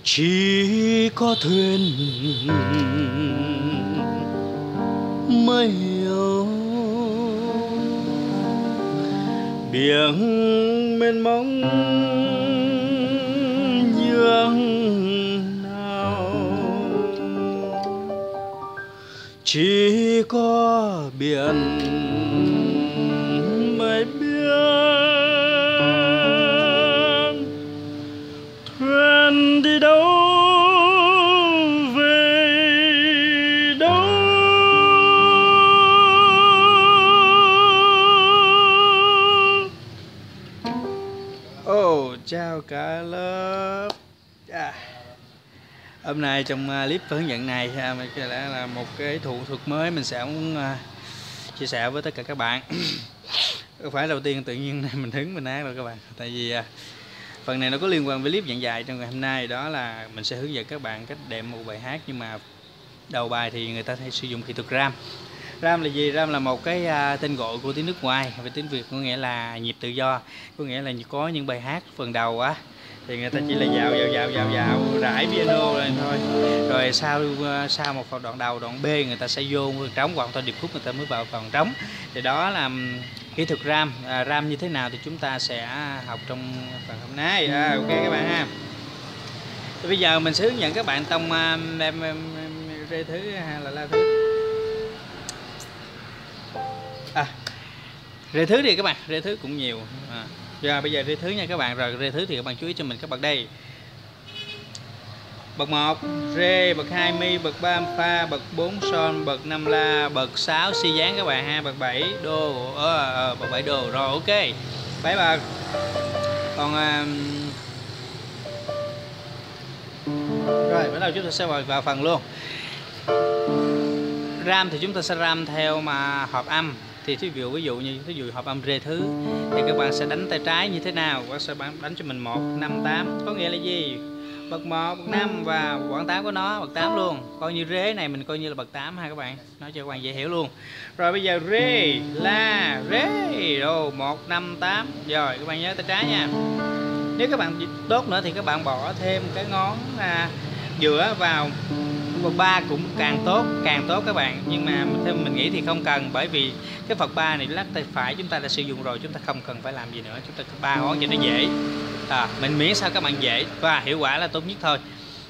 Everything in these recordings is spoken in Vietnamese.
Chỉ có thuyền mới hiểu biển mênh mông nhường nào. Chỉ có biển mới biết thuyền đi đâu về đâu. Chào cả lớp. Hôm nay trong clip hướng dẫn này là một cái thủ thuật mới mình sẽ chia sẻ với tất cả các bạn. Không phải đầu tiên tự nhiên mình hứng mình ác rồi các bạn, tại vì phần này nó có liên quan với clip dạng dài trong ngày hôm nay, đó là mình sẽ hướng dẫn các bạn cách đệm một bài hát, nhưng mà đầu bài thì người ta hay sử dụng kỹ thuật ram. Ram là gì? Ram là một cái tên gọi của tiếng nước ngoài, về tiếng Việt có nghĩa là nhịp tự do, có nghĩa là có những bài hát phần đầu á thì người ta chỉ là dạo rải piano lên thôi, rồi sau một phần đoạn đầu, đoạn B người ta sẽ vô phần trống, hoặc là điệp khúc người ta mới vào phần trống. Thì đó là kỹ thuật ram. Ram như thế nào thì chúng ta sẽ học trong phần hôm nay. Ok các bạn ha. Thì bây giờ mình sẽ hướng dẫn các bạn tông rê thứ hay là la thứ. Rê thứ thì các bạn, rê thứ cũng nhiều. Bây giờ rê thứ nha các bạn. Rồi rê thứ thì các bạn chú ý cho mình các bậc đây. Bậc 1 rê, bậc 2 mi, bậc 3 fa, bậc 4 son, bậc 5 la, bậc 6 si dáng các bạn ha, bậc 7 đô, bậc 7 đô. Rồi ok, 7 bậc. Còn rồi bắt đầu chúng ta sẽ vào phần luôn. Ram thì chúng ta sẽ ram theo mà hợp âm. Thì ví dụ như hợp âm rê thứ thì các bạn sẽ đánh tay trái như thế nào? Các bạn sẽ đánh cho mình 1, 5, 8. Có nghĩa là gì? Bậc 1, bậc 5 và quãng 8 của nó, bậc 8 luôn. Coi như rê này mình coi như là bậc 8 ha các bạn. Nói cho các bạn dễ hiểu luôn. Rồi bây giờ rê, la, rê. Rồi 1, 5, 8. Rồi các bạn nhớ tay trái nha. Nếu các bạn tốt nữa thì các bạn bỏ thêm cái ngón giữa vào. Bậc 3 cũng càng tốt các bạn, nhưng mà theo mình nghĩ thì không cần, bởi vì cái Phật 3 này lắc tay phải chúng ta đã sử dụng rồi, chúng ta không cần phải làm gì nữa, chúng ta ba ngón cho nó dễ. Mình miễn sao các bạn dễ và hiệu quả là tốt nhất thôi.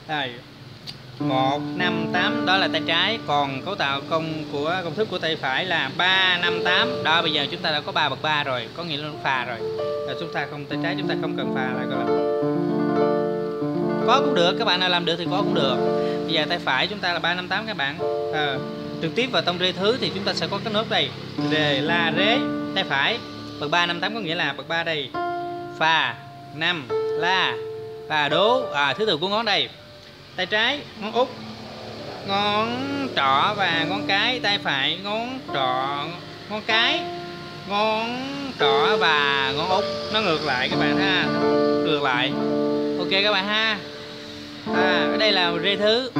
1, 5, 8 đó là tay trái, còn cấu tạo công thức của tay phải là 3, 5, 8. Đó, bây giờ chúng ta đã có 3 bậc 3 rồi, có nghĩa là phà rồi. Chúng ta không, tay trái chúng ta không cần phà lại gọi là có cũng được, các bạn nào làm được thì có cũng được. Bây giờ tay phải chúng ta là 3, 5, 8 các bạn. Trực tiếp vào tông rê thứ thì chúng ta sẽ có cái nốt đây, rê, la, rê, tay phải. Bậc 3, 5, 8 có nghĩa là bậc 3 đây, phà, 5, la, và đố. Thứ tự của ngón đây. Tay trái ngón út, ngón trỏ và ngón cái. Tay phải ngón trỏ, ngón cái, ngón trỏ và ngón út. Nó ngược lại các bạn ha, ngược lại. Ok các bạn ha. Ở đây là rê thứ.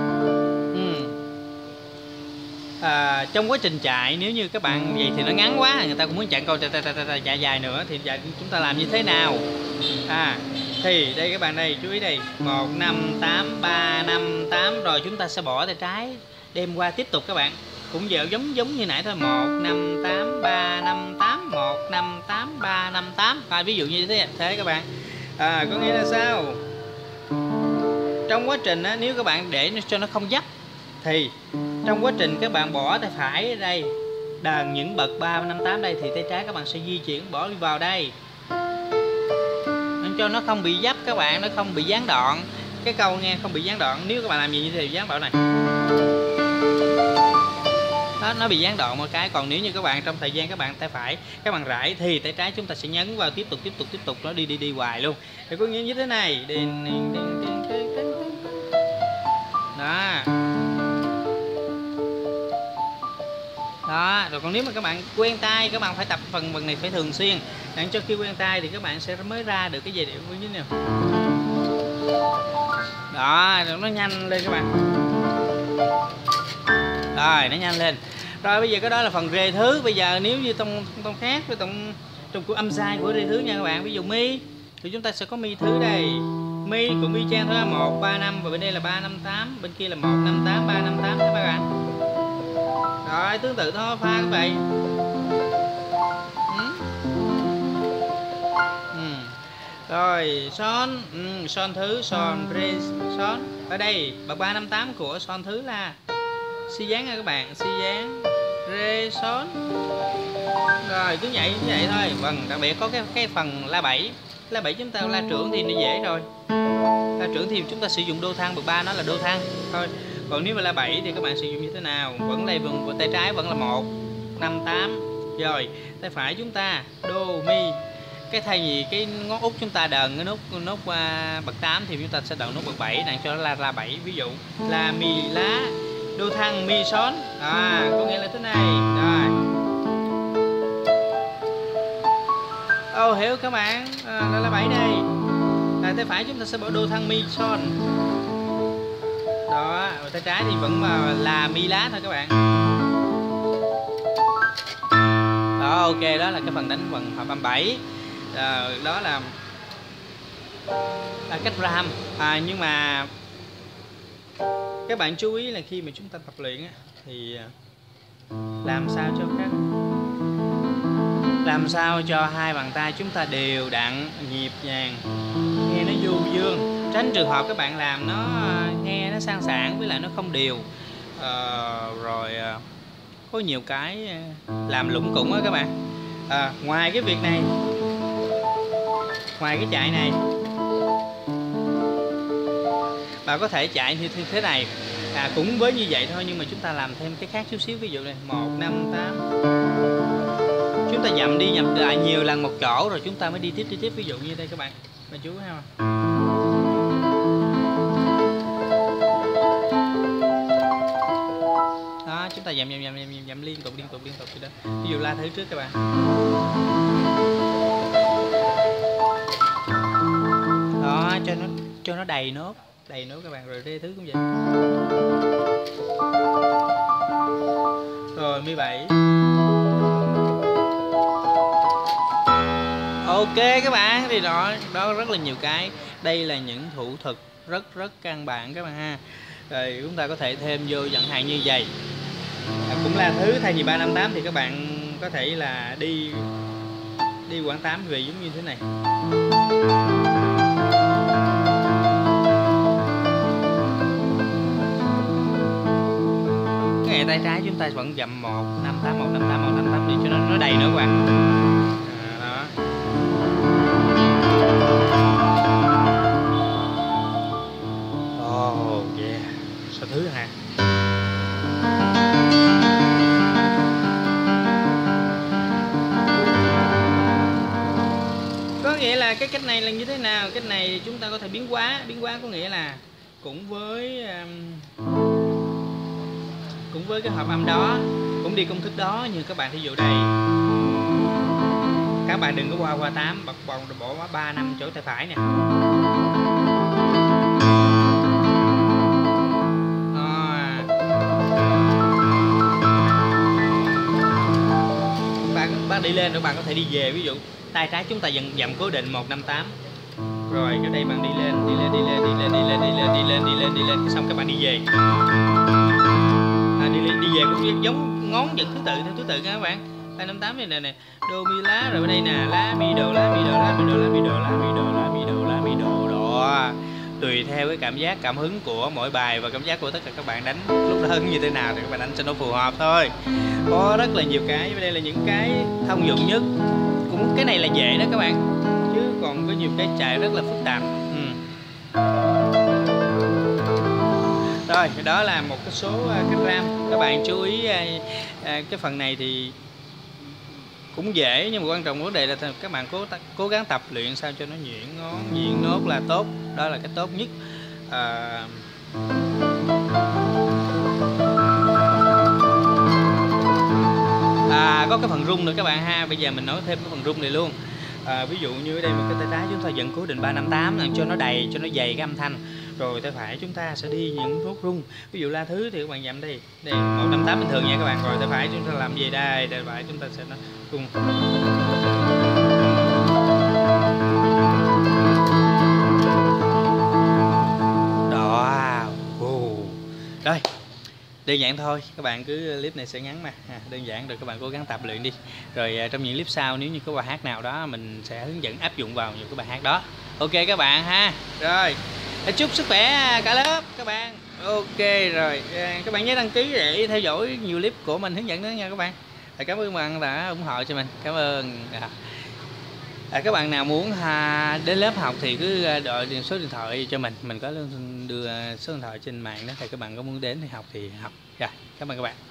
Trong quá trình chạy, nếu như các bạn vậy thì nó ngắn quá, người ta cũng muốn chạy câu chạy dài nữa thì chúng ta làm như thế nào? Thì đây các bạn đây, chú ý đây, 1, 5, 8, 3, 5, 8. Rồi chúng ta sẽ bỏ tay trái đem qua tiếp tục các bạn. Cũng giống như nãy thôi, 1, 5, 8, 3, 5, 8, 1, 5, 8, 3, 5, 8. Ví dụ như thế các bạn. Có nghĩa là sao? Trong quá trình nếu các bạn để cho nó không dấp thì trong quá trình các bạn bỏ tay phải ở đây đàn những bậc 3, 5, 8 đây thì tay trái các bạn sẽ di chuyển bỏ vào đây cho nó không bị dấp các bạn, nó không bị gián đoạn. Cái câu nghe không bị gián đoạn. Nếu các bạn làm gì như thế thì gián đoạn này đó, nó bị gián đoạn một cái. Còn nếu như các bạn trong thời gian các bạn tay phải các bạn rải thì tay trái chúng ta sẽ nhấn vào tiếp tục nó đi hoài luôn. Thì có nghĩa như thế này. Đó. Rồi còn nếu mà các bạn quen tay, các bạn phải tập phần này phải thường xuyên. Đặng cho khi quen tay thì các bạn sẽ mới ra được cái giai điệu như thế nào. Đó, nó nhanh lên các bạn. Rồi, nó nhanh lên. Rồi bây giờ cái đó là phần rê thứ. Bây giờ nếu như tông khác với trong của âm sai của rê thứ nha các bạn. Ví dụ mi thì chúng ta sẽ có mi thứ đây, mi cũng y chang thôi, 1 3 5 và bên đây là 3 5 8, bên kia là 1 5 8 3 5 8 các bạn. Rồi tương tự thôi pha các bạn. Rồi son, son thứ, son re son. Ở đây bậc 3 5 8 của son thứ là si dáng nha các bạn, si dáng re son. Rồi cứ vậy thôi. Vâng, đặc biệt có cái phần la 7. La 7 chúng ta la trưởng thì nó dễ rồi. La trưởng thì chúng ta sử dụng đô thang, bậc 3 nó là đô thang thôi. Còn nếu mà la 7 thì các bạn sử dụng như thế nào? Vẫn đây vùng tay trái vẫn là 1 5 8. Rồi, tay phải chúng ta đô mi. Cái thay vì cái ngón út chúng ta đờn cái nốt bậc 8 thì chúng ta sẽ đờn nốt bậc 7 đặng cho nó là la 7. Ví dụ la mi lá đô thăng mi son. Có nghĩa là thế này. Rồi. Hiểu các bạn. Là la 7 đây. Tay phải chúng ta sẽ bỏ đô thăng mi son. Đó, tay trái thì vẫn là mi lá thôi các bạn. Đó, ok, đó là cái phần đánh phần hợp âm 7. Đó là cách ram. Nhưng mà các bạn chú ý là khi mà chúng ta tập luyện thì làm sao cho hai bàn tay chúng ta đều đặn, nhịp nhàng, nghe nó du dương, tránh trường hợp các bạn làm nó nghe nó sang sảng với lại nó không đều, rồi có nhiều cái làm lủng củng á các bạn. Ngoài cái việc này, ngoài cái chạy này, bạn có thể chạy như thế này, cũng với như vậy thôi, nhưng mà chúng ta làm thêm cái khác chút xíu. Ví dụ này 1 5 8, chúng ta dặm đi dặm lại nhiều lần một chỗ rồi chúng ta mới đi tiếp. Ví dụ như đây các bạn chú thấy không? Đó, chúng ta dặm liên tục vậy đó. Ví dụ la thứ trước các bạn. Đó, cho nó đầy nốt các bạn. Rồi rê thứ cũng vậy. Rồi mi 7. Ok các bạn, thì đó rất là nhiều cái. Đây là những thủ thuật rất căn bản các bạn ha. Rồi chúng ta có thể thêm vô chẳng hạn như vậy. Cũng là thứ thay vì 3 5 8 thì các bạn có thể là đi quãng 8 về giống như thế này. Cái ngày tay trái chúng ta vẫn dặm 1 5 8 1 5 8 1 5 8 để cho nó đầy nữa các bạn. Đó. Oh yeah. Số thứ ha. Có nghĩa là cái cách này là như thế nào? Cách này chúng ta có thể biến hóa có nghĩa là cũng với cái hợp âm đó, cũng đi công thức đó, như các bạn thí dụ đây. Các bạn đừng có qua 8, bỏ 3 5 chỗ tay phải nè. Bạn đi lên rồi bạn có thể đi về, ví dụ tay trái chúng ta dặm cố định 1 5 8. Rồi cái đây bạn đi lên, xong các bạn đi về. Đi về cũng giống ngón dẫn thứ tự theo thứ tự các bạn. 2 5 8 này nè, đô mi lá, rồi ở đây nè, lá mi đồ lá mi đồ lá mi đồ lá mi đồ lá mi đồ lá mi đồ lá mi đồ đó. Tùy theo cái cảm hứng của mỗi bài và cảm giác của tất cả các bạn đánh lúc đó như thế nào thì các bạn đánh cho nó phù hợp thôi. Có rất là nhiều cái, đây là những cái thông dụng nhất. Cũng cái này là dễ đó các bạn, chứ còn có nhiều cái chạy rất là phức tạp. Rồi, đó là một cái số cách ram. Các bạn chú ý cái phần này thì cũng dễ, nhưng mà quan trọng vấn đề là các bạn cố gắng tập luyện sao cho nó nhuyễn ngón, nhuyễn nốt là tốt. Đó là cái tốt nhất. Có cái phần rung nữa các bạn ha. Bây giờ mình nói thêm cái phần rung này luôn. Ví dụ như ở đây một cái tay trái chúng ta vẫn cố định 3 5 8 làm cho nó đầy, cho nó dày cái âm thanh. Rồi tay phải chúng ta sẽ đi những nốt rung. Ví dụ la thứ thì các bạn dặm đây 1 5 8 bình thường nha các bạn. Rồi tay phải chúng ta làm gì đây? Tay phải chúng ta sẽ nó rung. đơn giản thôi, các bạn cứ clip này sẽ ngắn mà đơn giản, rồi các bạn cố gắng tập luyện đi, rồi trong những clip sau nếu như có bài hát nào đó mình sẽ hướng dẫn áp dụng vào những cái bài hát đó. Ok các bạn ha. Rồi chúc sức khỏe cả lớp các bạn. Ok rồi, các bạn nhớ đăng ký để theo dõi nhiều clip của mình hướng dẫn nữa nha các bạn. Cảm ơn các bạn đã ủng hộ cho mình, cảm ơn. Các bạn nào muốn đến lớp học thì cứ gọi số điện thoại cho mình có đưa số điện thoại trên mạng đó, thì các bạn có muốn đến thì học thì học. Rồi cảm ơn các bạn.